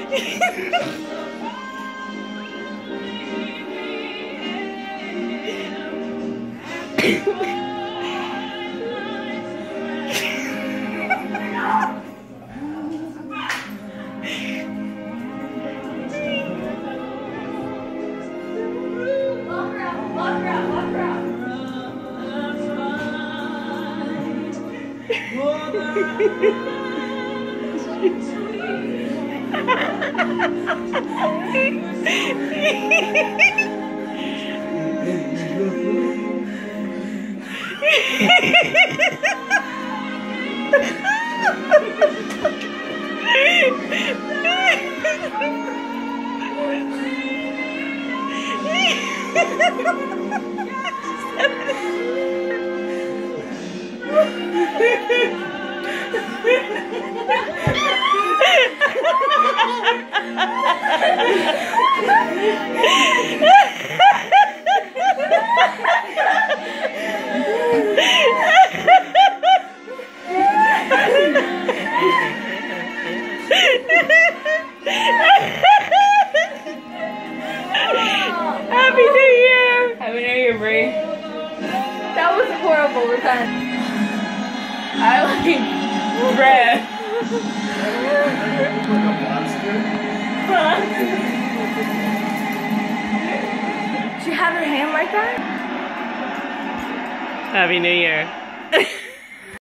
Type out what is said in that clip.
Happy New Year! Happy New Year, Brie. That was horrible. We're done. I like bread. She had her hand like that? Happy New Year.